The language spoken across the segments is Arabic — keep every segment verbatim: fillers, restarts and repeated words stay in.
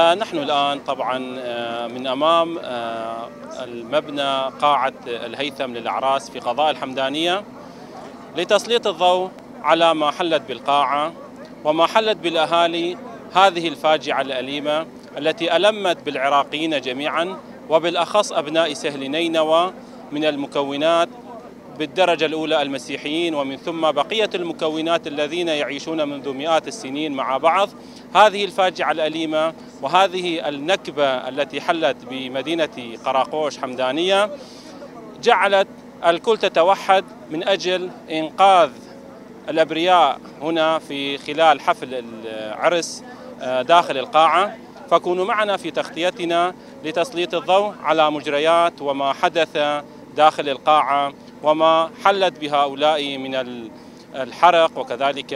نحن الآن طبعا من أمام المبنى قاعة الهيثم للأعراس في قضاء الحمدانية لتسليط الضوء على ما حلت بالقاعة وما حلت بالأهالي هذه الفاجعة الأليمة التي ألمت بالعراقيين جميعا وبالأخص أبناء سهل نينوى من المكونات بالدرجة الأولى المسيحيين ومن ثم بقية المكونات الذين يعيشون منذ مئات السنين مع بعض. هذه الفاجعة الأليمة وهذه النكبة التي حلت بمدينة قراقوش حمدانية جعلت الكل تتوحد من أجل إنقاذ الأبرياء هنا في خلال حفل العرس داخل القاعة. فكونوا معنا في تغطيتنا لتسليط الضوء على مجريات وما حدث داخل القاعة وما حلت بهؤلاء من الحرق وكذلك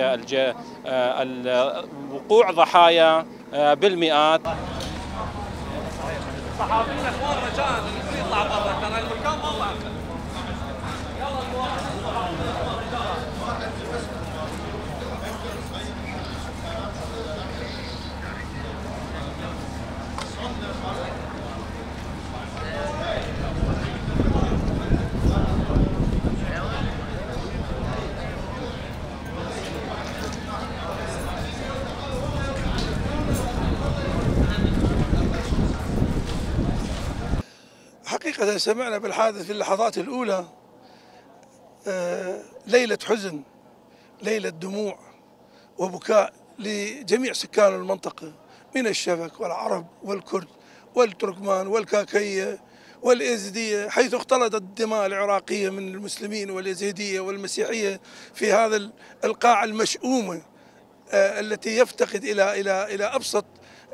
وقوع ضحايا بالمئات. صحافينا اخوان رجاء يطلع برا ترى المكان ما طاف. حقيقة سمعنا بالحادث في اللحظات الأولى ليلة حزن، ليلة دموع وبكاء لجميع سكان المنطقة من الشبك والعرب والكرد والتركمان والكاكية واليزيدية، حيث اختلطت الدماء العراقية من المسلمين واليزيدية والمسيحية في هذا القاعة المشؤومة التي يفتقد إلى إلى إلى أبسط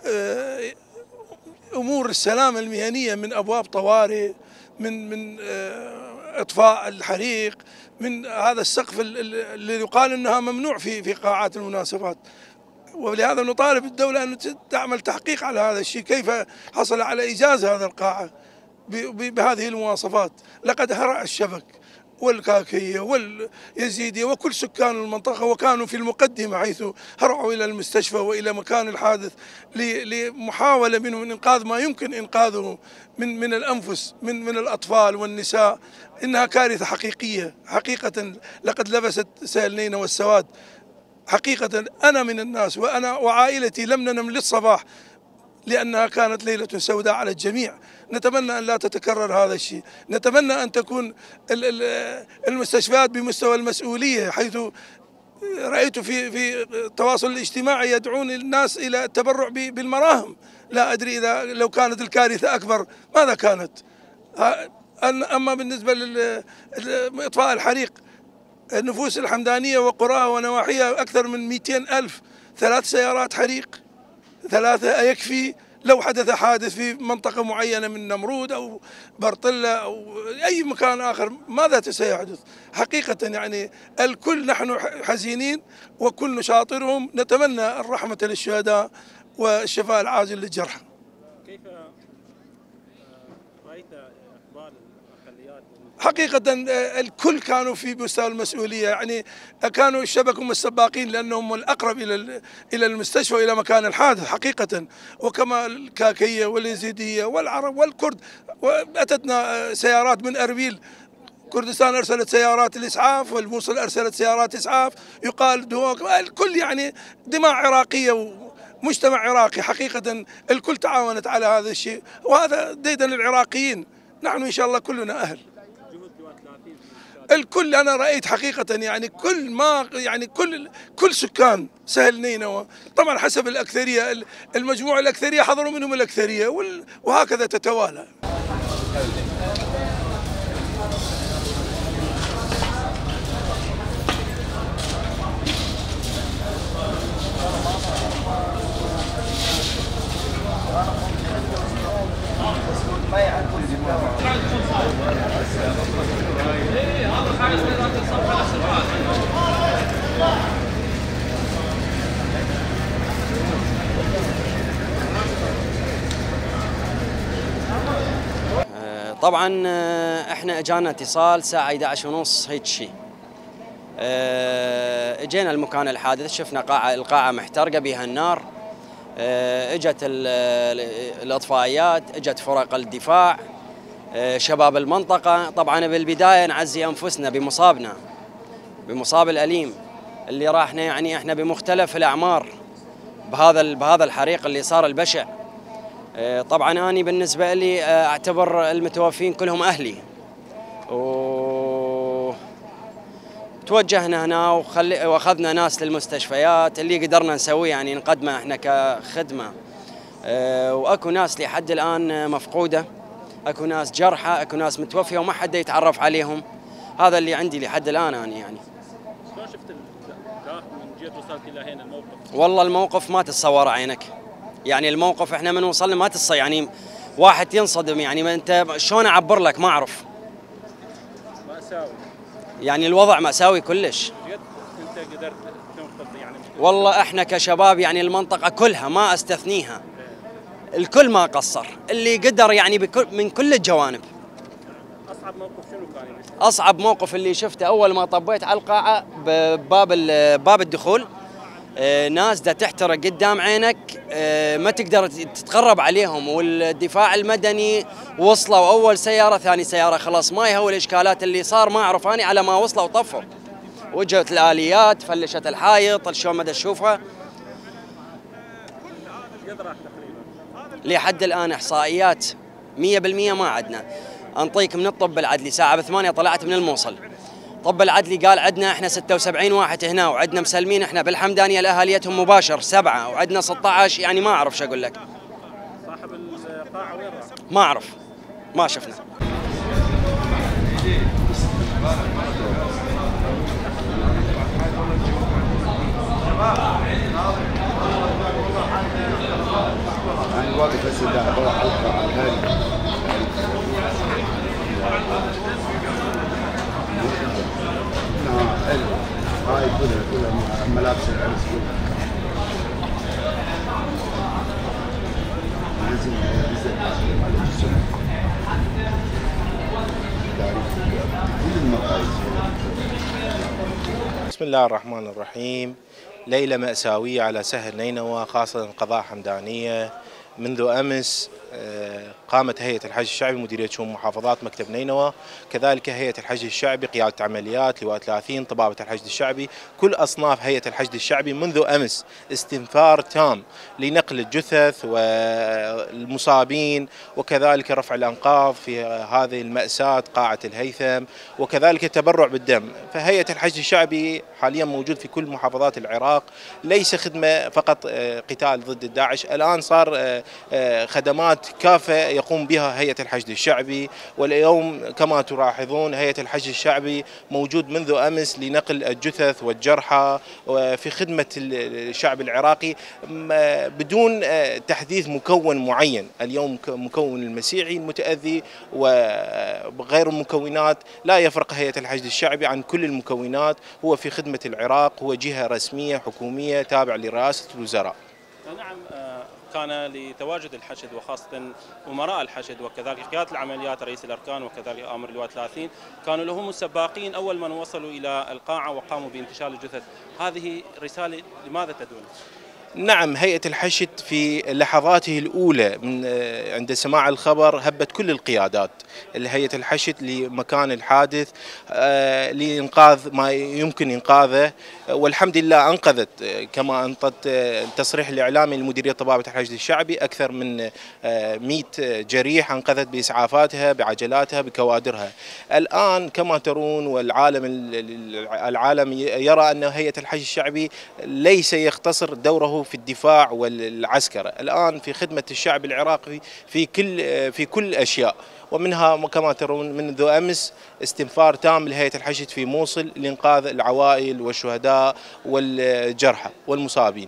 أمور السلامة المهنية، من أبواب طوارئ، من من إطفاء الحريق، من هذا السقف اللي يقال أنها ممنوع في في قاعات المناسبات. ولهذا نطالب الدولة أن تعمل تحقيق على هذا الشيء، كيف حصل على إجازة هذا القاعة بهذه المواصفات. لقد هرع الشبك والكاكية واليزيدية وكل سكان المنطقة وكانوا في المقدمة، حيث هرعوا إلى المستشفى وإلى مكان الحادث لمحاولة منهم من إنقاذ ما يمكن إنقاذه من من الأنفس، من من الأطفال والنساء. إنها كارثة حقيقية حقيقة. لقد لبست سهل نينوى والسواد حقيقة. أنا من الناس وأنا وعائلتي لم ننم للصباح لأنها كانت ليلة سوداء على الجميع. نتمنى أن لا تتكرر هذا الشيء، نتمنى أن تكون المستشفيات بمستوى المسؤولية، حيث رأيت في في التواصل الاجتماعي يدعون الناس إلى التبرع بالمراهم. لا أدري إذا لو كانت الكارثة أكبر ماذا كانت. أما بالنسبة لإطفاء الحريق، النفوس الحمدانية وقراها ونواحيها أكثر من مئتين ألف، ثلاث سيارات حريق، ثلاثة يكفي. لو حدث حادث في منطقة معينة من نمرود أو برطلة أو أي مكان آخر ماذا سيحدث؟ حقيقة يعني الكل نحن حزينين وكل نشاطرهم، نتمنى الرحمة للشهداء والشفاء العاجل للجرحى. كيف رأيت إقبال الأقليات؟ حقيقة الكل كانوا في مستوى المسؤولية، يعني كانوا الشبك هم السباقين لأنهم الأقرب إلى إلى المستشفى وإلى مكان الحادث حقيقة. وكما الكاكية واليزيدية والعرب والكرد، وأتتنا سيارات من أربيل، كردستان أرسلت سيارات الإسعاف والموصل أرسلت سيارات إسعاف، يقال دوك، الكل يعني دماء عراقية ومجتمع عراقي حقيقة. الكل تعاونت على هذا الشيء، وهذا ديدن العراقيين. نحن إن شاء الله كلنا أهل. الكل أنا رأيت حقيقة يعني كل ما يعني كل كل سكان سهل نينوى، طبعا حسب الأكثرية، المجموع الأكثرية حضروا منهم الأكثرية، وهكذا تتوالى. طبعا احنا اجانا اتصال الساعه احدى عشر ونص هيك شيء. اجينا المكان الحادث، شفنا قاعه القاعه محترقه بها النار، اجت الاطفائيات، اجت فرق الدفاع، شباب المنطقة. طبعا بالبداية نعزي أنفسنا بمصابنا، بمصاب الأليم اللي راحنا يعني احنا بمختلف الأعمار بهذا بهذا الحريق اللي صار البشع. طبعا أنا بالنسبة لي أعتبر المتوفين كلهم أهلي، و توجهنا هنا وخلي واخذنا ناس للمستشفيات اللي قدرنا نسويه يعني نقدمه احنا كخدمة. واكو ناس لحد الآن مفقودة، اكو ناس جرحى، اكو ناس متوفيه وما حد يتعرف عليهم. هذا اللي عندي لحد الان انا يعني. شلون شفت الداخل من جيت وصلت الى هنا الموقف؟ والله الموقف ما تتصور عينك، يعني الموقف احنا من وصلنا ما تتصور، يعني واحد ينصدم، يعني ما انت شلون اعبر لك ما اعرف. مأساوي يعني الوضع مأساوي كلش. جد انت قدرت تنقذ يعني؟ والله احنا كشباب يعني المنطقه كلها ما استثنيها، الكل ما قصر، اللي قدر يعني بكل من كل الجوانب. اصعب موقف شنو كان يعني؟ اصعب موقف اللي شفته اول ما طبيت على القاعه بباب باب الدخول، آه ناس دا تحترق قدام عينك، آه ما تقدر تتقرب عليهم، والدفاع المدني وصلوا اول سياره ثاني سياره، خلاص ما يهوى الاشكالات اللي صار ما اعرف اني على ما وصلوا وطفوا. وجهت الاليات، فلشت الحائط، شلون ما تشوفها. قد راح تقريبا؟ لحد الآن إحصائيات مية بالمية ما عندنا. أنطيك من الطب العدلي ساعة بثمانية طلعت من الموصل، طب العدلي قال عندنا إحنا ستة وسبعين واحد هنا، وعندنا مسلمين إحنا بالحمدانية لأهاليتهم مباشر سبعة، وعندنا ستة عشر، يعني ما أعرف شو أقول لك. صاحب القاعة وين راح؟ ما أعرف، ما شفنا. يعني واقف بس ده عبارة حلقة عن هذه نعم حلو. هاي كلها كلها ملابس العرس كلها نزل نزل على الجسم كل المقاييس. بسم الله الرحمن الرحيم. ليلة مأساوية على سهل نينوى، خاصة قضاء حمدانية. منذ أمس قامت هيئة الحج الشعبي مديرية شؤون محافظات مكتب نينوى، كذلك هيئة الحج الشعبي قيادة عمليات لواء ثلاثين طبابة الحشد الشعبي، كل أصناف هيئة الحشد الشعبي منذ أمس استنفار تام لنقل الجثث والمصابين وكذلك رفع الأنقاض في هذه المأساة قاعة الهيثم، وكذلك التبرع بالدم. فهيئة الحشد الشعبي حاليا موجود في كل محافظات العراق، ليس خدمة فقط قتال ضد الداعش، الآن صار خدمات كافة يقوم بها هيئة الحشد الشعبي. واليوم كما تلاحظون هيئة الحشد الشعبي موجود منذ أمس لنقل الجثث والجرحى في خدمة الشعب العراقي بدون تحديث مكون معين. اليوم مكون المسيحي المتأذي وغير المكونات لا يفرق هيئة الحشد الشعبي عن كل المكونات، هو في خدمة العراق، هو جهة رسمية حكومية تابعة لرئاسة الوزراء. نعم، كان لتواجد الحشد وخاصة أمراء الحشد وكذلك قيادة العمليات رئيس الأركان وكذلك آمر لواء ثلاثين كانوا لهم السباقين أول من وصلوا إلى القاعة وقاموا بانتشال الجثث. هذه رسالة لماذا تدل؟ نعم، هيئة الحشد في لحظاته الأولى من عند سماع الخبر هبت كل القيادات لهيئة الحشد لمكان الحادث لإنقاذ ما يمكن إنقاذه، والحمد لله أنقذت كما أنطت التصريح الإعلامي لمديرية طبابة الحشد الشعبي أكثر من مئة جريح أنقذت بإسعافاتها بعجلاتها بكوادرها. الآن كما ترون والعالم العالم يرى أن هيئة الحشد الشعبي ليس يختصر دوره في الدفاع والعسكرة، الآن في خدمة الشعب العراقي في كل في كل الأشياء، ومنها كما ترون منذ أمس استنفار تام لهيئة الحشد في موصل لإنقاذ العوائل والشهداء والجرحى والمصابين.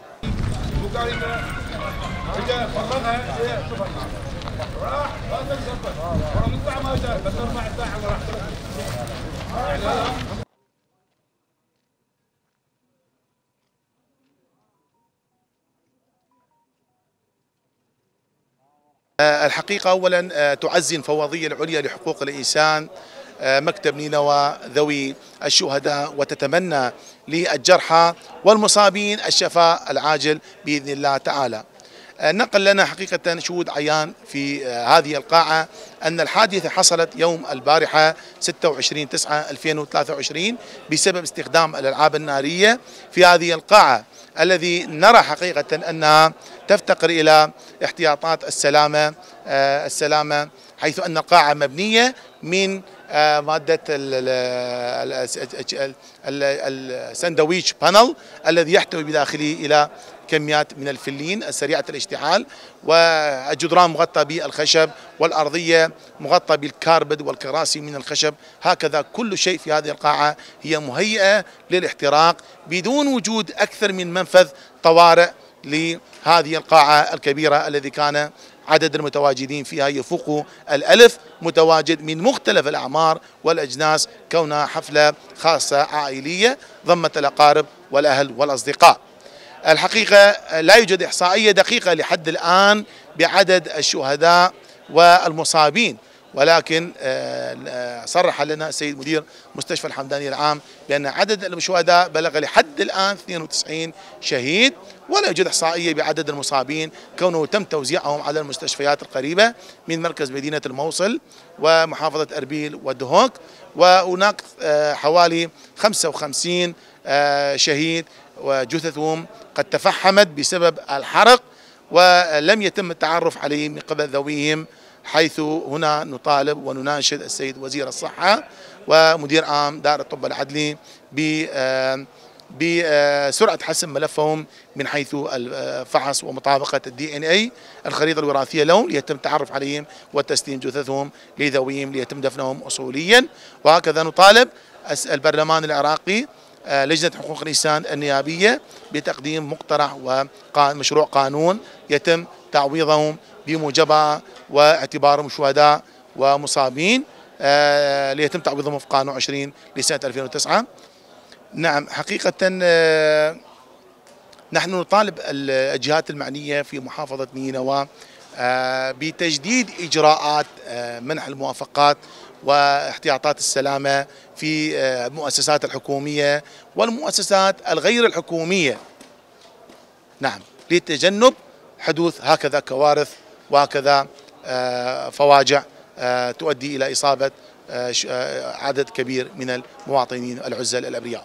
الحقيقة أولا تعزي الفوضية العليا لحقوق الإنسان مكتب نينوى ذوي الشهداء، وتتمنى للجرحى والمصابين الشفاء العاجل بإذن الله تعالى. نقل لنا حقيقة شهود عيان في هذه القاعة أن الحادثة حصلت يوم البارحة ستة وعشرين تسعة ألفين وثلاثة وعشرين بسبب استخدام الألعاب النارية في هذه القاعة، الذي نرى حقيقة أنها تفتقر إلى احتياطات السلامة السلامة حيث أن القاعة مبنية من مادة الساندويتش بانل الذي يحتوي بداخله إلى كميات من الفلين السريعة الاشتعال، والجدران مغطى بالخشب والأرضية مغطى بالكاربد والكراسي من الخشب. هكذا كل شيء في هذه القاعة هي مهيئة للاحتراق بدون وجود أكثر من منفذ طوارئ لهذه القاعة الكبيرة الذي كان عدد المتواجدين فيها يفوق الألف متواجد من مختلف الأعمار والأجناس، كونها حفلة خاصة عائلية ضمت الأقارب والأهل والأصدقاء. الحقيقة لا يوجد إحصائية دقيقة لحد الآن بعدد الشهداء والمصابين، ولكن صرح لنا السيد مدير مستشفى الحمدانية العام بأن عدد الشهداء بلغ لحد الآن اثنين وتسعين شهيد، ولا يوجد إحصائية بعدد المصابين كونه تم توزيعهم على المستشفيات القريبة من مركز مدينة الموصل ومحافظة أربيل ودهوك، وهناك حوالي خمسة وخمسين شهيد وجثثهم قد تفحمت بسبب الحرق ولم يتم التعرف عليهم من قبل ذويهم، حيث هنا نطالب ونناشد السيد وزير الصحة ومدير عام دار الطب العدلي بسرعة حسم ملفهم من حيث الفحص ومطابقة الدي ان اي الخريطة الوراثية لهم ليتم التعرف عليهم وتسليم جثثهم لذويهم ليتم دفنهم أصوليا. وهكذا نطالب البرلمان العراقي لجنة حقوق الإنسان النيابية بتقديم مقترح ومشروع قانون يتم تعويضهم بموجبها واعتبارهم شهداء ومصابين ليتم تعويضهم في قانون عشرين لسنة ألفين وتسعة. نعم حقيقة نحن نطالب الجهات المعنية في محافظة نينوى بتجديد إجراءات منح الموافقات واحتياطات السلامة في المؤسسات الحكومية والمؤسسات الغير الحكومية، نعم لتجنب حدوث هكذا كوارث وهكذا فواجع تؤدي إلى إصابة عدد كبير من المواطنين العزل الأبرياء.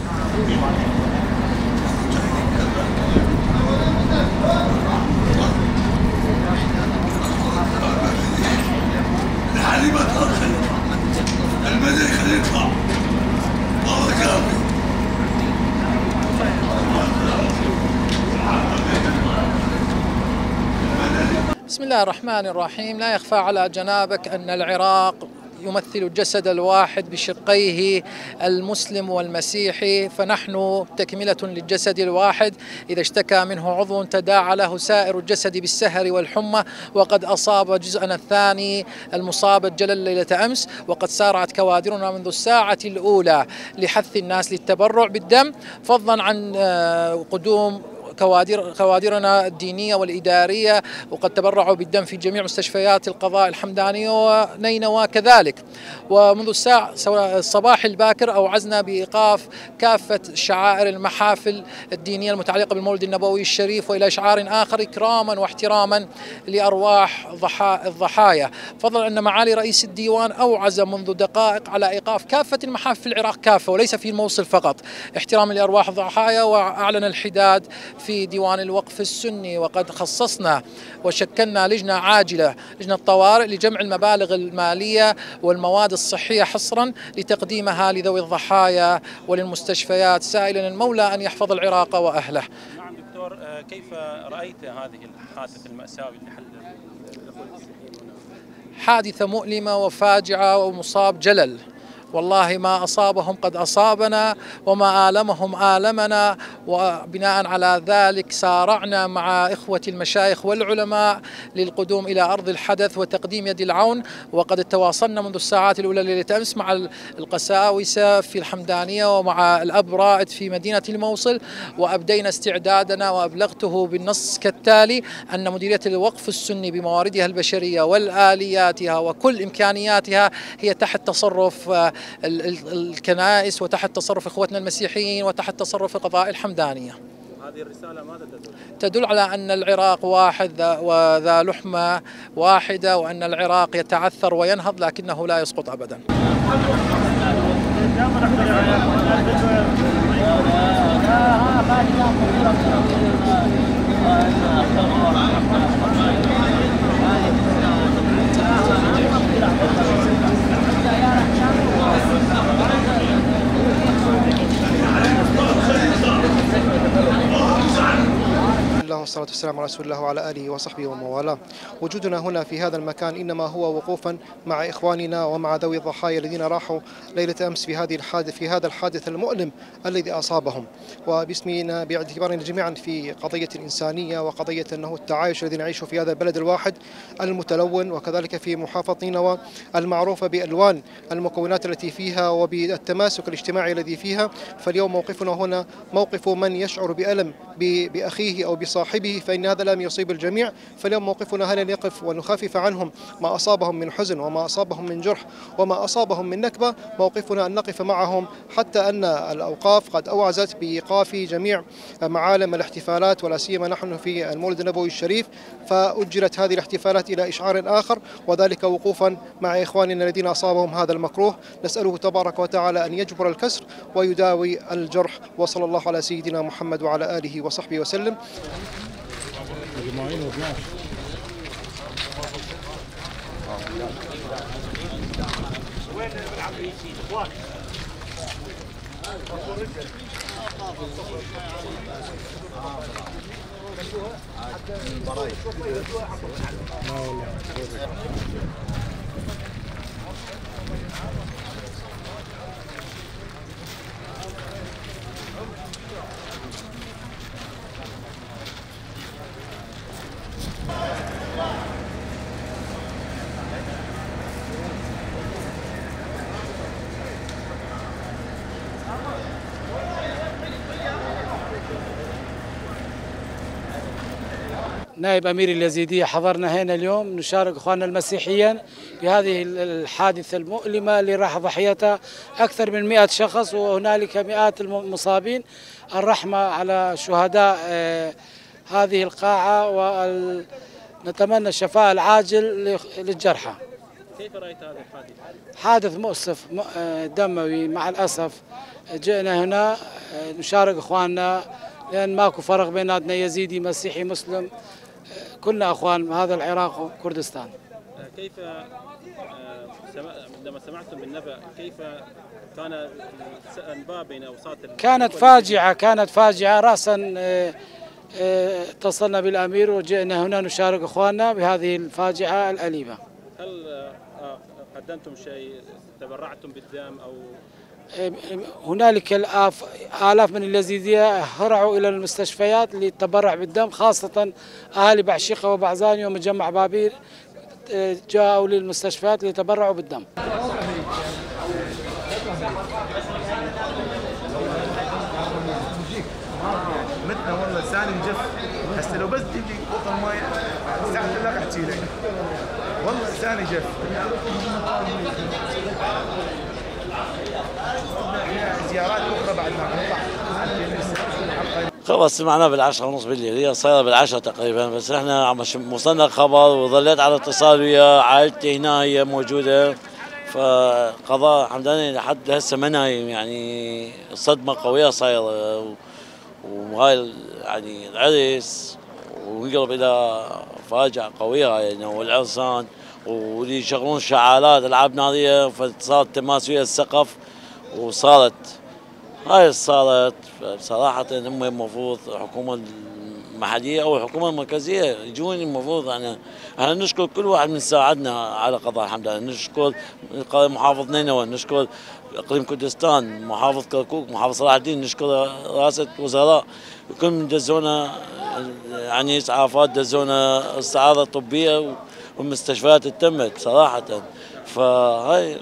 بسم الله الرحمن الرحيم. لا يخفى على جنابك أن العراق يمثل الجسد الواحد بشقيه المسلم والمسيحي، فنحن تكملة للجسد الواحد، إذا اشتكى منه عضو تداعى له سائر الجسد بالسهر والحمى. وقد أصاب جزءنا الثاني المصاب الجلل ليلة أمس، وقد سارعت كوادرنا منذ الساعة الأولى لحث الناس للتبرع بالدم، فضلا عن قدوم كوادر كوادرنا الدينية والإدارية، وقد تبرعوا بالدم في جميع مستشفيات القضاء الحمدانية ونينوى كذلك. ومنذ الساعة الصباح الباكر أوعزنا بإيقاف كافة شعائر المحافل الدينية المتعلقة بالمولد النبوي الشريف وإلى إشعار آخر إكراما واحتراما لأرواح الضحايا، فضلا أن معالي رئيس الديوان أوعز منذ دقائق على إيقاف كافة المحافل في العراق كافة وليس في الموصل فقط احتراما لأرواح الضحايا، وأعلن الحداد في ديوان الوقف السني. وقد خصصنا وشكلنا لجنة عاجلة، لجنة طوارئ، لجمع المبالغ المالية والمواد الصحية حصرا لتقديمها لذوي الضحايا وللمستشفيات، سائلا المولى أن يحفظ العراق وأهله. نعم دكتور، كيف رأيت هذه الحادثة المأساوية اللي حل؟ حادثة مؤلمة وفاجعة، ومصاب جلل، والله ما أصابهم قد أصابنا وما آلمهم آلمنا، وبناء على ذلك سارعنا مع إخوة المشايخ والعلماء للقدوم إلى أرض الحدث وتقديم يد العون. وقد تواصلنا منذ الساعات الأولى ليلة أمس مع القساوسة في الحمدانية ومع الأب رائد في مدينة الموصل، وأبدينا استعدادنا، وأبلغته بالنص كالتالي: أن مديرية الوقف السني بمواردها البشرية والآلياتها وكل إمكانياتها هي تحت تصرف الكنائس وتحت تصرف إخوتنا المسيحيين وتحت تصرف قضاء الحمدانية. هذا هذه الرسالة ماذا تدل؟ تدل على أن العراق واحد وذا لحمة واحدة، وأن العراق يتعثر وينهض لكنه لا يسقط أبدا. والصلاة والسلام على رسول الله وعلى آله وصحبه ومن والاه. وجودنا هنا في هذا المكان إنما هو وقوفا مع إخواننا ومع ذوي الضحايا الذين راحوا ليلة أمس في هذه الحادث في هذا الحادث المؤلم الذي أصابهم، وباسمنا باعتبارنا جميعا في قضية إنسانية وقضية أنه التعايش الذي نعيشه في هذا البلد الواحد المتلون، وكذلك في محافظة نينوى المعروفة بألوان المكونات التي فيها وبالتماسك الاجتماعي الذي فيها. فاليوم موقفنا هنا موقف من يشعر بألم بأخيه أو بصاحبه، فإن هذا لم يصيب الجميع. فاليوم موقفنا هنا نقف ونخفف عنهم ما أصابهم من حزن وما أصابهم من جرح وما أصابهم من نكبة. موقفنا أن نقف معهم، حتى أن الأوقاف قد أوعزت بإيقاف جميع معالم الاحتفالات، ولا سيما نحن في المولد النبوي الشريف، فأجلت هذه الاحتفالات إلى إشعار آخر، وذلك وقوفا مع إخواننا الذين أصابهم هذا المكروه. نسأله تبارك وتعالى أن يجبر الكسر ويداوي الجرح، وصلى الله على سيدنا محمد وعلى آله وصحبه وسلم. نائب أمير اليزيدية حضرنا هنا اليوم نشارك إخواننا المسيحيين بهذه الحادثة المؤلمة اللي راح ضحيتها أكثر من مئة شخص، وهنالك مئات المصابين. الرحمة على شهداء هذه القاعة، ونتمنى الشفاء العاجل للجرحى. كيف رأيت هذا الحادث؟ حادث مؤسف دموي مع الأسف. جئنا هنا نشارك إخواننا لأن ماكو فرق بيناتنا يزيدي مسيحي مسلم، كلنا أخوان هذا العراق وكردستان. كيف لما سمعتم بالنبأ كيف كان الأنباء بين أوساط؟ كانت فاجعة كانت فاجعة رأسا. اتصلنا بالأمير وجئنا هنا نشارك إخواننا بهذه الفاجعة الأليمة. هل قدمتم شيء، تبرعتم بالدم أو؟ هنالك الآف آلاف من اليزيدية هرعوا إلى المستشفيات للتبرع بالدم، خاصة أهالي بعشيقة وبعزاني ومجمع بابير جاءوا للمستشفيات ليتبرعوا بالدم. متنا والله لساني مجف، هسه لو بس تجيب لي بطل ماي ساعة لك احكي لك، والله لساني جف. زيارات اخرى بعد ما نطلع. خبر سمعناه بالعشرة ونص بالليل، هي صايرة بالعشرة تقريبا، بس احنا عم وصلنا الخبر وظليت على اتصال ويا عائلتي هنا هي موجودة، فقضاء حمداني لحد هسه ما نايم، يعني الصدمة قوية صايرة، وهاي يعني العرس ويقلب إلى فاجعة قوية يعني، والعرسان واللي يشغلون شعالات ألعاب نارية، فصارت تماس ويا السقف وصارت هاي صارت. بصراحة هم المفروض الحكومة المحلية أو الحكومة المركزية يجون، المفروض يعني احنا نشكر كل واحد من ساعدنا على قضاء الحمداني، نشكر محافظ نينوى، نشكر اقليم كردستان، محافظ كركوك، محافظ صلاح الدين، نشكر رئاسة وزراء، كل من دزونا يعني اسعافات، دزونا استعارة طبية والمستشفيات تمت صراحة. فهاي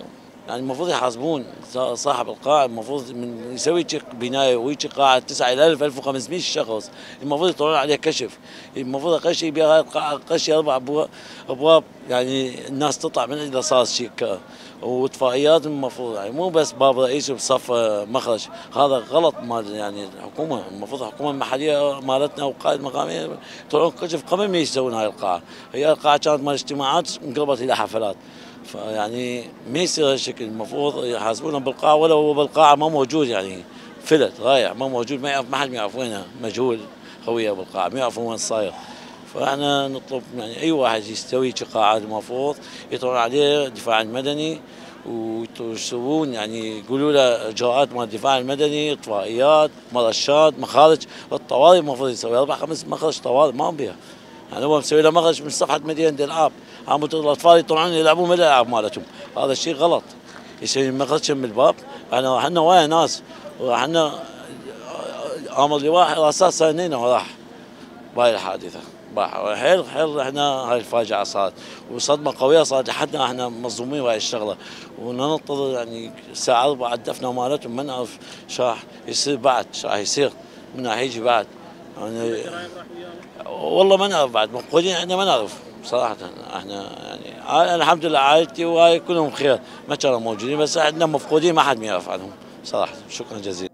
يعني المفروض يحاسبون صاحب القاعة، المفروض من يسوي بناية ويجي قاعة تسعة إلى ألف ألف وخمسمئة شخص، المفروض يطلعون عليه كشف، المفروض قشي بها القاعة قشي أربع أبواب، يعني الناس تطلع من إذا صار شيء وإطفائيات المفروض، يعني مو بس باب رئيسي بصف مخرج، هذا غلط مال يعني الحكومة، المفروض الحكومة المحلية مالتنا وقائد مقامية يطلعون كشف قبل ما يسوون هاي القاعة، هي القاعة كانت مال اجتماعات انقلبت إلى حفلات. فيعني ما يصير هالشكل، المفروض يحاسبونا بالقاعة ولو هو بالقاعة ما موجود، يعني فلت رايح ما موجود، ما يعرف، ما حد يعرف وينه، مجهول هوية بالقاعة، ما يعرفون وين صاير. فاحنا نطلب يعني اي واحد يستوي قاعات المفروض يطلعون عليه الدفاع المدني ويسوون يعني يقولوا له اجراءات مال الدفاع المدني، اطفائيات، مرشات، مخارج، الطوارئ المفروض يسوي اربع خمس مخرج طوارئ ما بها. يعني هو مسوي له مخرج من صفحه مدينه الالعاب، عم الاطفال يطلعون يلعبون من الالعاب مالتهم، هذا الشيء غلط. يسوي مخرج من الباب، احنا احنا ويا ناس، واحنا امر لواء حراسات سنين وراح بهاي الحادثه، حيل حيل احنا هاي الفاجعه صارت وصدمه قويه صارت لحدنا احنا مصدومين بهاي الشغله، وننتظر يعني الساعه أربعة الدفنه مالتهم ما نعرف شو راح يصير بعد، شو راح يصير من راح يجي بعد. يعني والله ما نعرف بعد، مفقودين احنا ما نعرف صراحه. احنا يعني الحمد لله عائلتي وهاي كلهم بخير، ما كانوا موجودين، بس احنا مفقودين ما حد ما يعرف عنهم صراحه. شكرا جزيلا.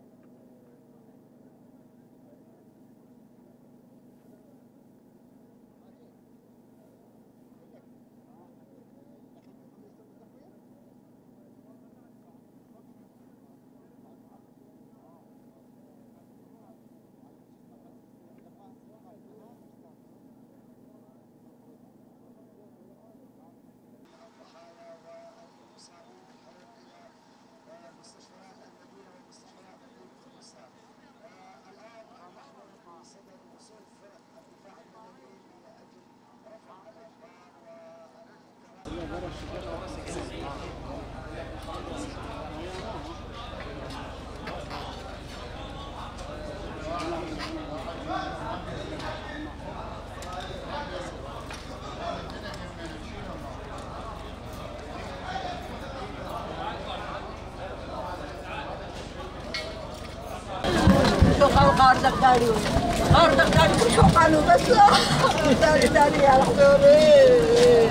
غاردك داري غاردك داري وشو قالوا بس داري داري يا حضوري.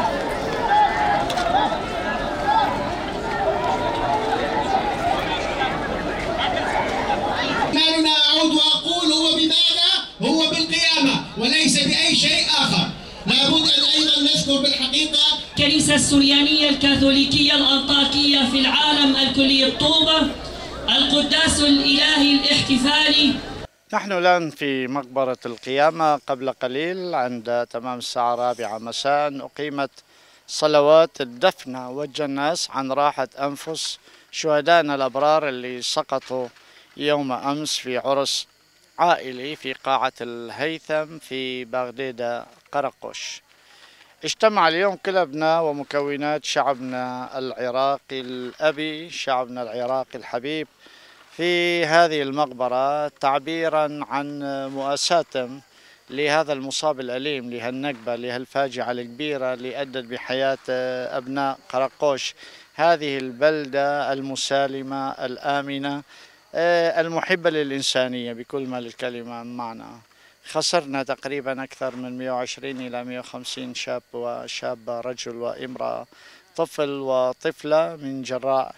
كان أعود وأقول هو بماذا؟ هو بالقيامة وليس بأي شيء آخر. لابد أن أيضا نذكر بالحقيقة الكنيسة السريانية الكاثوليكية الأنطاكية في العالم الكلية طوبة، القداس الإلهي الاحتفالي. نحن الآن في مقبرة القيامة. قبل قليل عند تمام الساعة الرابعة مساء أقيمت صلوات الدفن والجناس عن راحة أنفس شهدائنا الأبرار اللي سقطوا يوم أمس في عرس عائلي في قاعة الهيثم في بغديدة قرقش. اجتمع اليوم كل أبناء ومكونات شعبنا العراقي الأبي، شعبنا العراقي الحبيب، في هذه المقبرة تعبيرا عن مؤاساتهم لهذا المصاب الأليم، لهالنكبة، لهالفاجعة الكبيرة اللي أدت بحياة أبناء قرقوش، هذه البلدة المسالمة الآمنة المحبة للإنسانية بكل ما للكلمة معنى. خسرنا تقريبا أكثر من مئة وعشرين إلى مئة وخمسين شاب وشابة، رجل وامرأة، طفل وطفلة، من جراء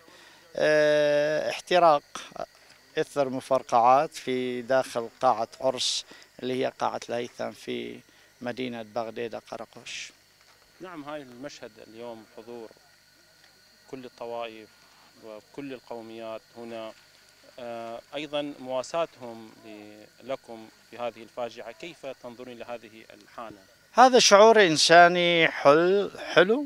احتراق إثر مفرقعات في داخل قاعة عرس اللي هي قاعة الهيثم في مدينة بغديدة قرقش. نعم، هاي المشهد اليوم حضور كل الطوائف وكل القوميات هنا، أيضا مواساتهم لكم في هذه الفاجعة، كيف تنظرين لهذه الحالة؟ هذا شعور إنساني حل حلو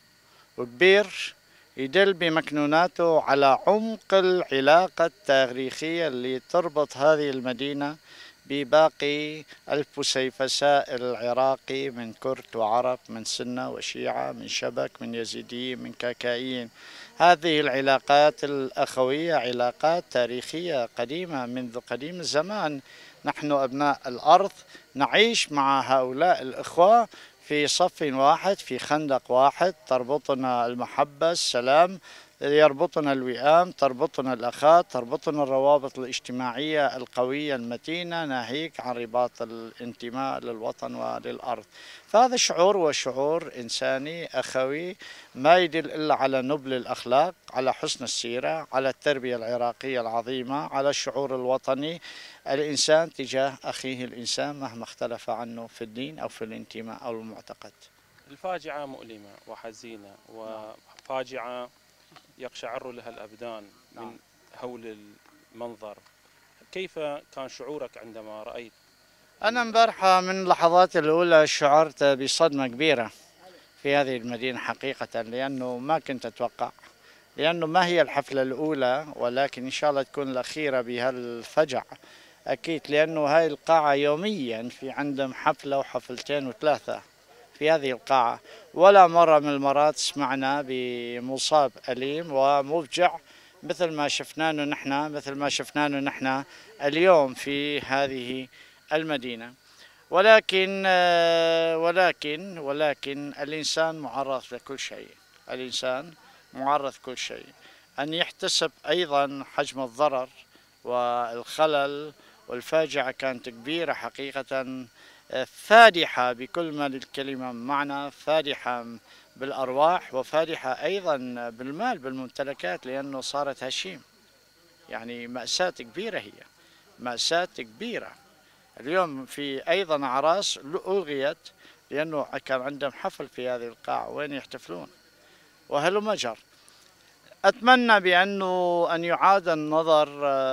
وكبير، يدل بمكنوناته على عمق العلاقة التاريخية اللي تربط هذه المدينة بباقي الفسيفساء العراقي من كرد وعرب، من سنة وشيعة، من شبك، من يزيديين، من كاكائيين. هذه العلاقات الأخوية علاقات تاريخية قديمة منذ قديم الزمان. نحن أبناء الأرض نعيش مع هؤلاء الإخوة في صف واحد، في خندق واحد، تربطنا المحبة، السلام، يربطنا الوئام، تربطنا الأخات، تربطنا الروابط الاجتماعية القوية المتينة، ناهيك عن رباط الانتماء للوطن وللأرض. فهذا الشعور هو شعور إنساني أخوي ما يدل إلا على نبل الأخلاق، على حسن السيرة، على التربية العراقية العظيمة، على الشعور الوطني الإنسان تجاه أخيه الإنسان مهما اختلف عنه في الدين أو في الانتماء أو المعتقد. الفاجعة مؤلمة وحزينة وفاجعة يقشعر لها الأبدان من هول المنظر. كيف كان شعورك عندما رأيت؟ أنا امبارحة من اللحظات الأولى شعرت بصدمة كبيرة في هذه المدينة حقيقة، لأنه ما كنت أتوقع، لأنه ما هي الحفلة الأولى ولكن إن شاء الله تكون الأخيرة بهالفجع أكيد، لأنه هاي القاعة يوميا في عندهم حفلة وحفلتين وثلاثة في هذه القاعة، ولا مرة من المرات سمعنا بمصاب أليم ومفجع مثل ما شفناه نحن مثل ما شفناه نحن اليوم في هذه المدينة. ولكن ولكن ولكن الإنسان معرض لكل شيء، الإنسان معرض لكل شيء، أن يحتسب أيضا حجم الضرر والخلل، والفاجعة كانت كبيرة حقيقة، فادحة بكل ما للكلمة معنى، فادحة بالأرواح وفادحة أيضا بالمال بالممتلكات، لأنه صارت هشيم. يعني مأساة كبيرة، هي مأساة كبيرة. اليوم في أيضا أعراس ألغيت لأنه كان عندهم حفل في هذه القاعة، وين يحتفلون وهلم جر. أتمنى بأنه أن يعاد النظر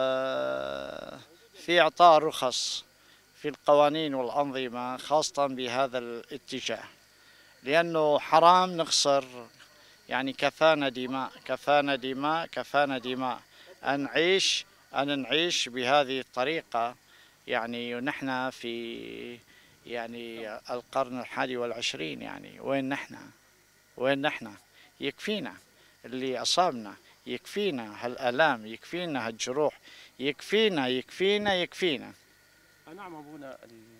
في إعطاء رخص في القوانين والأنظمة خاصة بهذا الاتجاه، لأنه حرام نخسر. يعني كفانا دماء كفانا دماء كفانا دماء أن نعيش أن نعيش بهذه الطريقة. يعني ونحن في يعني القرن الحادي والعشرين، يعني وين نحن وين نحن يكفينا اللي أصابنا، يكفينا هالآلام، يكفينا هالجروح، يكفينا يكفينا يكفينا. نعم أبونا،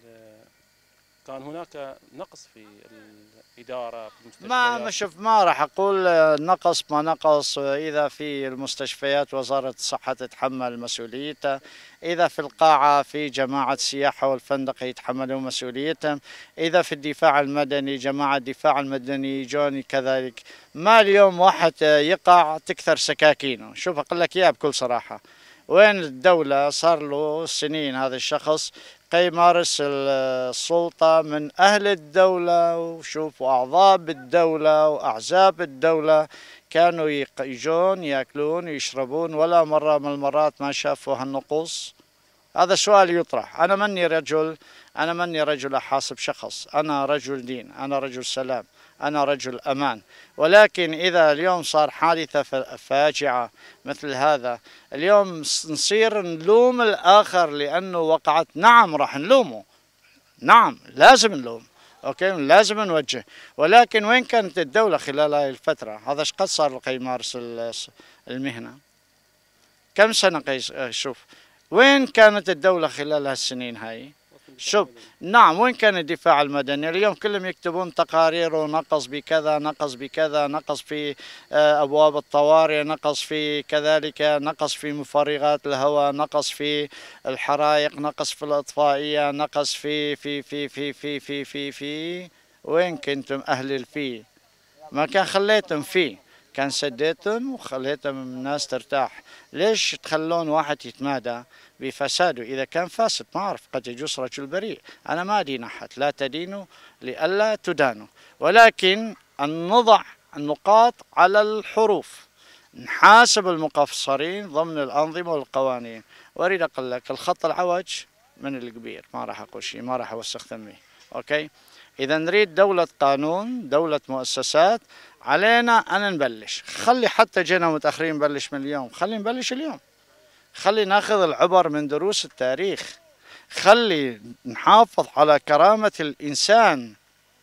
كان هناك نقص في الإدارة في المستشفيات. ما ما شوف ما راح أقول نقص ما نقص. إذا في المستشفيات وزارة الصحة تتحمل مسؤوليتها، إذا في القاعة في جماعة السياحة والفندق يتحملون مسؤوليتهم، إذا في الدفاع المدني جماعة الدفاع المدني يجون كذلك. ما اليوم واحد يقع تكثر سكاكينه. شوف أقول لك إياها بكل صراحة، وين الدولة صار له سنين هذا الشخص يمارس السلطة من أهل الدولة، وشوفوا أعضاء بالدولة وأحزاب الدولة كانوا يجون يأكلون ويشربون، ولا مرة من المرات ما شافوا هالنقوص. هذا سؤال يطرح. أنا مني رجل أنا مني رجل أحاسب شخص، أنا رجل دين، أنا رجل سلام، أنا رجل أمان. ولكن إذا اليوم صار حادثة فاجعة مثل هذا، اليوم نصير نلوم الآخر لأنه وقعت. نعم راح نلومه، نعم لازم نلوم، أوكي لازم نوجه. ولكن وين كانت الدولة خلال هذه الفترة؟ هذا ايش قد صار لقى يمارس المهنة؟ كم سنة قيس؟ شوف وين كانت الدولة خلال هالسنين هاي؟ شوف نعم وين كان الدفاع المدني؟ اليوم كلهم يكتبون تقارير ونقص بكذا، نقص بكذا، نقص في أبواب الطوارئ، نقص في كذلك، نقص في مفرغات الهواء، نقص في الحرائق، نقص في الإطفائية، نقص في في في في في في في في وين كنتم أهل الفي؟ ما كان خليتم فيه، كان سديتم وخليتم الناس ترتاح. ليش تخلون واحد يتمادى بفساده؟ إذا كان فاسد ما أعرف، قد يجوز رجل بريء. أنا ما أدين أحد، لا تدينوا لئلا تدانوا، ولكن أن نضع النقاط على الحروف، نحاسب المقصرين ضمن الأنظمة والقوانين. وأريد أقول لك الخط العوج من الكبير، ما راح أقول شيء، ما راح أوسخ ثمي، أوكي؟ إذا نريد دولة قانون، دولة مؤسسات، علينا أن نبلش. خلي حتى جينا متأخرين نبلش من اليوم، خلي نبلش اليوم، خلي ناخذ العبر من دروس التاريخ، خلي نحافظ على كرامة الإنسان،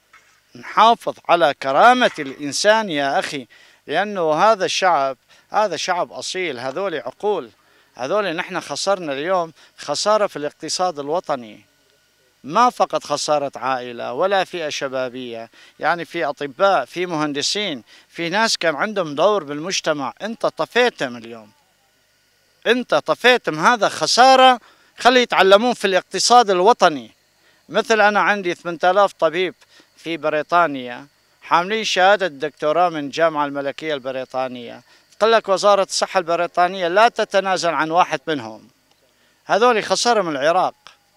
نحافظ على كرامة الإنسان يا أخي، لأنه هذا الشعب هذا شعب أصيل، هذول عقول، هذول نحن خسرنا اليوم خسارة في الاقتصاد الوطني. ما فقط خسارة عائلة ولا فئة شبابية، يعني في أطباء، في مهندسين، في ناس كان عندهم دور بالمجتمع، أنت طفيتهم اليوم، أنت طفيتهم، هذا خسارة. خلي يتعلمون في الاقتصاد الوطني. مثل أنا عندي ثمانية آلاف طبيب في بريطانيا حاملين شهادة دكتوراه من الجامعة الملكية البريطانية، قال لك وزارة الصحة البريطانية لا تتنازل عن واحد منهم. هذول خسرهم العراق.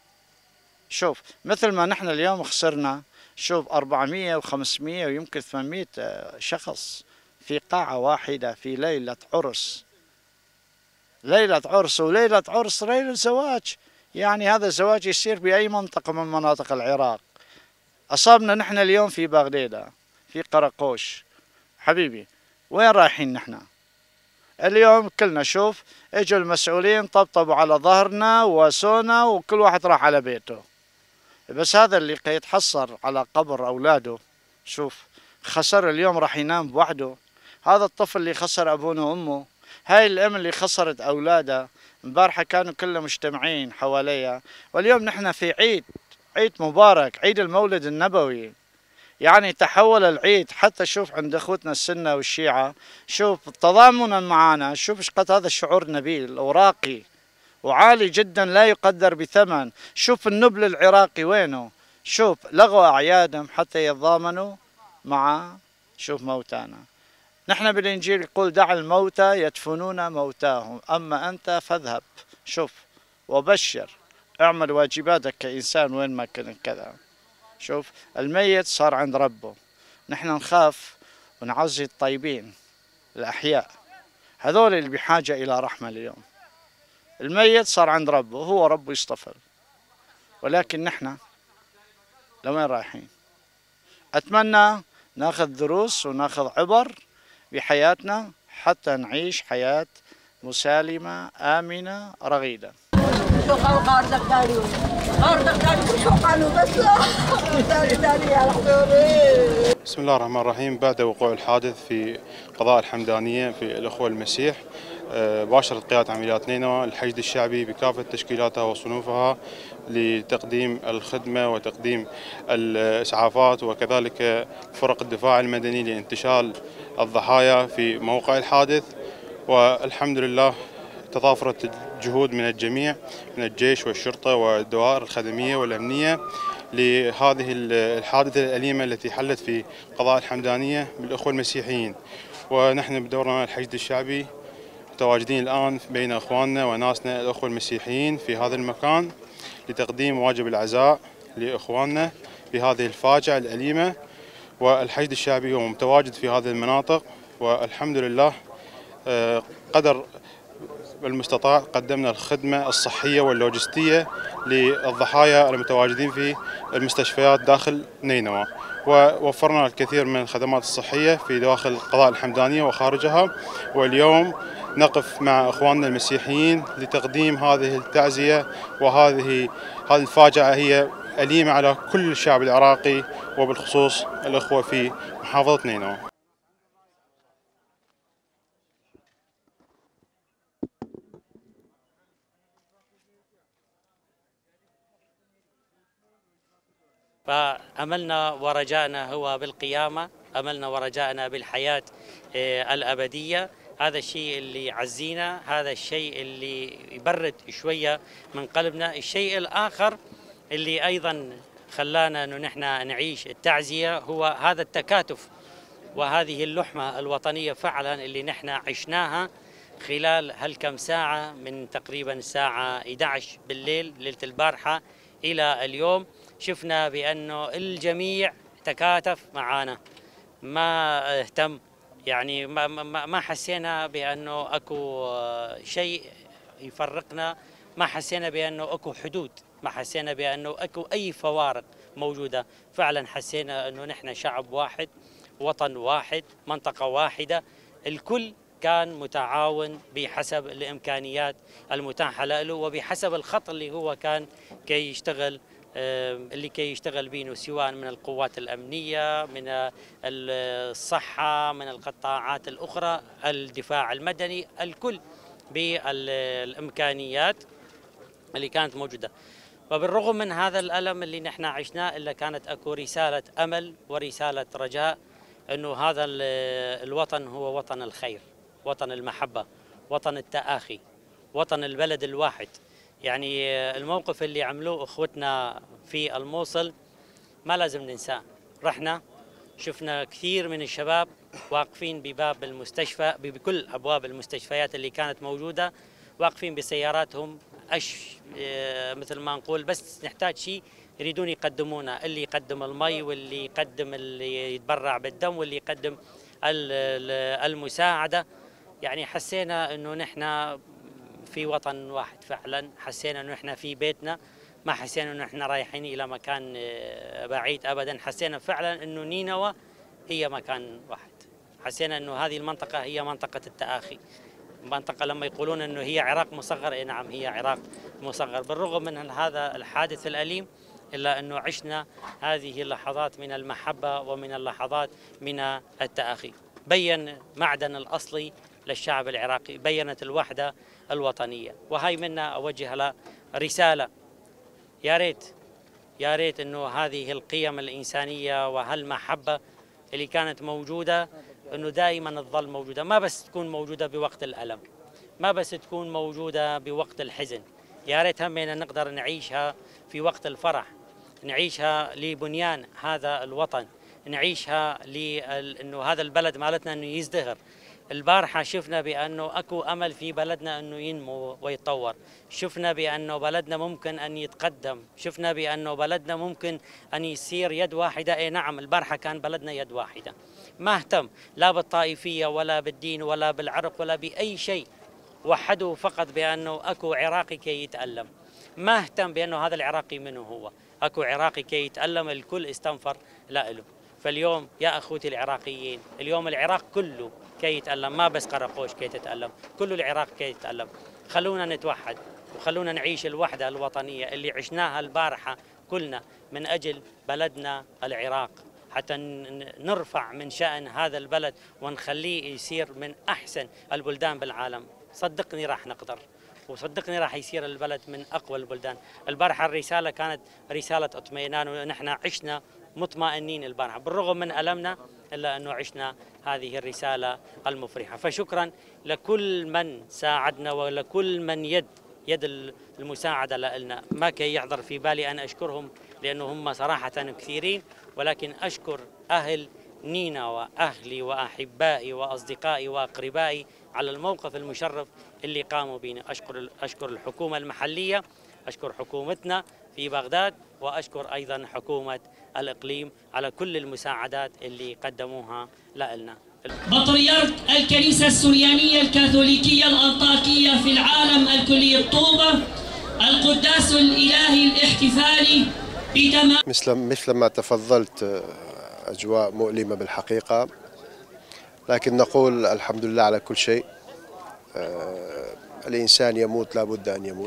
شوف مثل ما نحن اليوم خسرنا، شوف أربعمئة وخمسمئة ويمكن ثمانمئة شخص في قاعة واحدة في ليلة عرس، ليلة عرس وليلة عرس ليلة زواج. يعني هذا الزواج يصير بأي منطقة من مناطق العراق. أصابنا نحن اليوم في بغدادة، في قرقوش. حبيبي وين رايحين نحن اليوم؟ كلنا شوف اجوا المسؤولين طبطبوا على ظهرنا وواسونا وكل واحد راح على بيته. بس هذا اللي يتحصر على قبر أولاده، شوف خسر اليوم راح ينام بوحده. هذا الطفل اللي خسر أبوه وأمه، هاي الأم اللي خسرت أولادها. امبارحة كانوا كلهم مجتمعين حواليها، واليوم نحن في عيد، عيد مبارك، عيد المولد النبوي. يعني تحول العيد حتى شوف عند اخوتنا السنة والشيعة، شوف تضامنا معنا، شوف ايش قد هذا الشعور نبيل وراقي وعالي جدا لا يقدر بثمن. شوف النبل العراقي وينه، شوف لغوا أعيادهم حتى يتضامنوا مع شوف موتانا. نحن بالإنجيل يقول دع الموتى يدفنون موتاهم، أما أنت فاذهب شوف وبشر، اعمل واجباتك كإنسان وين ما كنت كذا. شوف الميت صار عند ربه، نحن نخاف ونعزي الطيبين الأحياء، هذول اللي بحاجة إلى رحمة اليوم. الميت صار عند ربه، هو ربه يصطفل، ولكن نحن لوين رايحين؟ أتمنى ناخذ دروس وناخذ عبر بحياتنا حتى نعيش حياة مسالمة آمنة رغيدة. بسم الله الرحمن الرحيم. بعد وقوع الحادث في قضاء الحمدانية في الأخوة المسيح، باشرت قيادة عمليات نينوى الحشد الشعبي بكافة تشكيلاتها وصنوفها لتقديم الخدمة وتقديم الإسعافات، وكذلك فرق الدفاع المدني لانتشال الضحايا في موقع الحادث. والحمد لله تضافرت الجهود من الجميع، من الجيش والشرطة والدوائر الخدمية والأمنية لهذه الحادثة الأليمة التي حلت في قضاء الحمدانية بالأخوة المسيحيين. ونحن بدورنا الحشد الشعبي متواجدين الآن بين أخواننا وناسنا الأخوة المسيحيين في هذا المكان لتقديم واجب العزاء لإخواننا في هذه الفاجعة الأليمة. والحشد الشعبي هو متواجد في هذه المناطق، والحمد لله قدر المستطاع قدمنا الخدمة الصحية واللوجستية للضحايا المتواجدين في المستشفيات داخل نينوى، ووفرنا الكثير من الخدمات الصحية في داخل قضاء الحمدانية وخارجها. واليوم نقف مع إخواننا المسيحيين لتقديم هذه التعزية، وهذه هذه الفاجعة هي أليمة على كل الشعب العراقي وبالخصوص الأخوة في محافظة نينوى. فأملنا ورجائنا هو بالقيامة، أملنا ورجائنا بالحياة الأبدية. هذا الشيء اللي يعزينا، هذا الشيء اللي يبرد شوية من قلبنا. الشيء الآخر اللي أيضا خلانا أنه نحن نعيش التعزية هو هذا التكاتف وهذه اللحمة الوطنية فعلا اللي نحن عشناها خلال هالكم ساعة، من تقريبا الساعة إحدى عشر بالليل ليلة البارحة إلى اليوم. شفنا بأنه الجميع تكاتف معنا، ما اهتم، يعني ما, ما, ما حسينا بأنه أكو شيء يفرقنا، ما حسينا بأنه أكو حدود، ما حسينا بأنه أكو أي فوارق موجودة. فعلا حسينا أنه نحن شعب واحد، وطن واحد، منطقة واحدة، الكل كان متعاون بحسب الإمكانيات المتاحة له وبحسب الخط اللي هو كان كي يشتغل اللي كي يشتغل بينه، سواء من القوات الأمنية، من الصحة، من القطاعات الأخرى، الدفاع المدني، الكل بالإمكانيات اللي كانت موجودة. وبالرغم من هذا الألم اللي نحن عشناه إلا كانت أكو رسالة أمل ورسالة رجاء أنه هذا الوطن هو وطن الخير، وطن المحبة، وطن التآخي، وطن البلد الواحد. يعني الموقف اللي عملوه أخوتنا في الموصل ما لازم ننساه. رحنا شفنا كثير من الشباب واقفين بباب المستشفى، بكل أبواب المستشفيات اللي كانت موجودة، واقفين بسياراتهم أش مثل ما نقول بس نحتاج شيء يريدون يقدمونه، اللي يقدم المي واللي يقدم اللي يتبرع بالدم واللي يقدم المساعدة. يعني حسينا أنه نحن في وطن واحد فعلا، حسينا أنه نحن في بيتنا، ما حسينا أنه نحن رايحين إلى مكان بعيد أبدا. حسينا فعلا أنه نينوى هي مكان واحد، حسينا أنه هذه المنطقة هي منطقة التآخي، منطقة لما يقولون أنه هي عراق مصغر، إيه نعم هي عراق مصغر. بالرغم من هذا الحادث الأليم إلا أنه عشنا هذه اللحظات من المحبة ومن اللحظات من التآخي. بين معدن الأصلي للشعب العراقي، بينت الوحدة الوطنية. وهي منا أوجه لها رسالة، يا ريت يا ريت أنه هذه القيم الإنسانية وهالمحبة اللي كانت موجودة أنه دائما تظل موجودة، ما بس تكون موجودة بوقت الألم، ما بس تكون موجودة بوقت الحزن. يا ريت همنا نقدر نعيشها في وقت الفرح، نعيشها لبنيان هذا الوطن، نعيشها لأنه هذا البلد مالتنا أنه يزدهر. البارحة شفنا بأنه أكو أمل في بلدنا أنه ينمو ويتطور، شفنا بأنه بلدنا ممكن أن يتقدم، شفنا بأنه بلدنا ممكن أن يصير يد واحدة. أي نعم البارحة كان بلدنا يد واحدة، ما اهتم لا بالطائفية ولا بالدين ولا بالعرق ولا بأي شيء، وحدوا فقط بأنه أكو عراقي كي يتألم، ما اهتم بأنه هذا العراقي منه هو، أكو عراقي كي يتألم، الكل استنفر لا له. فاليوم يا أخوتي العراقيين، اليوم العراق كله كي يتألم، ما بس قرقوش كي تتألم، كل العراق كي يتألم. خلونا نتوحد وخلونا نعيش الوحدة الوطنية اللي عشناها البارحة كلنا من أجل بلدنا العراق، حتى نرفع من شأن هذا البلد ونخليه يصير من أحسن البلدان بالعالم. صدقني راح نقدر، وصدقني راح يصير البلد من أقوى البلدان. البارحة الرسالة كانت رسالة اطمئنان، ونحن عشنا مطمئنين البارحة بالرغم من ألمنا، إلا أنه عشنا هذه الرسالة المفرحة. فشكرا لكل من ساعدنا ولكل من يد يد المساعدة لنا. ما كي يحضر في بالي أن أشكرهم لأنه هم صراحة كثيرين، ولكن أشكر أهل نينوى وأهلي وأحبائي وأصدقائي وأقربائي على الموقف المشرف اللي قاموا بنا. أشكر أشكر الحكومة المحلية، أشكر حكومتنا في بغداد، وأشكر أيضا حكومة الإقليم على كل المساعدات اللي قدموها لنا. بطريرك الكنيسة السريانية الكاثوليكية الأنطاكية في العالم الكلي الطوبة، القداس الإلهي الاحتفالي بتمام. مثل مثل ما تفضلت، أجواء مؤلمة بالحقيقة، لكن نقول الحمد لله على كل شيء. الإنسان يموت لابد أن يموت،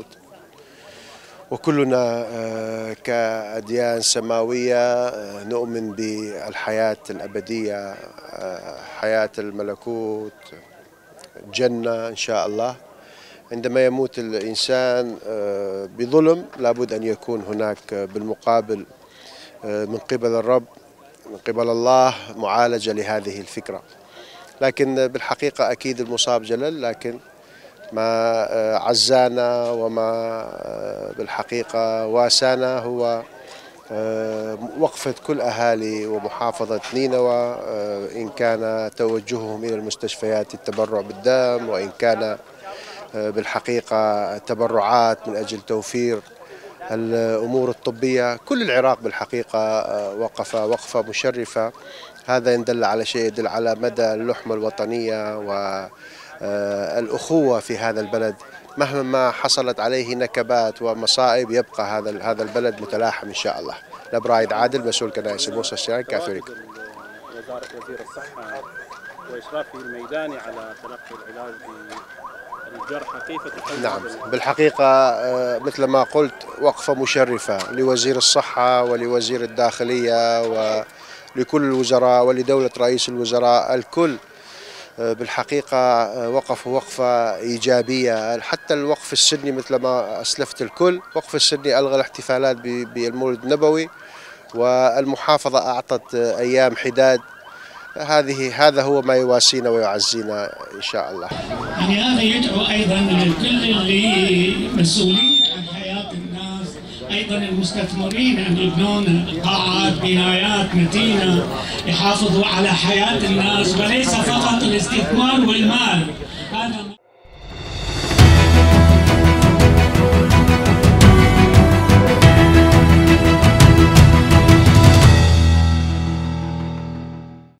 وكلنا كأديان سماوية نؤمن بالحياة الأبدية، حياة الملكوت، جنة إن شاء الله. عندما يموت الإنسان بظلم لابد أن يكون هناك بالمقابل من قبل الرب، من قبل الله، معالجة لهذه الفكرة. لكن بالحقيقة أكيد المصاب جلل، لكن ما عزانا وما بالحقيقة واسانا هو وقفة كل أهالي ومحافظة نينوى، إن كان توجههم إلى المستشفيات التبرع بالدم، وإن كان بالحقيقة تبرعات من أجل توفير الأمور الطبية. كل العراق بالحقيقة وقف وقفة مشرفة. هذا يدل على شيء، يدل على مدى اللحمة الوطنية والأخوة في هذا البلد. مهما ما حصلت عليه نكبات ومصائب يبقى هذا هذا البلد متلاحم إن شاء الله. لبرايد عادل، مسؤول كنائس الموصل السرياني الكاثوليك. وزارة وزير الصحة وإشرافه الميداني على تلقي العلاج بالجرحى، كيف تقيم؟ نعم بالحقيقة مثل ما قلت وقفة مشرفة لوزير الصحة ولوزير الداخلية ولكل الوزراء ولدولة رئيس الوزراء. الكل بالحقيقة وقفوا وقفة إيجابية. حتى الوقف السني مثل ما أسلفت الكل، وقف السني ألغى الاحتفالات بالمولد النبوي، والمحافظة أعطت أيام حداد. هذه هذا هو ما يواسينا ويعزينا إن شاء الله. يعني هذا يدعو أيضا لكل اللي مسؤولين عن حياة الناس، أيضا المستثمرين أن يبنون قاعات بنايات متينة يحافظوا على حياة الناس، وليس فقط الاستثمار والمال. هذا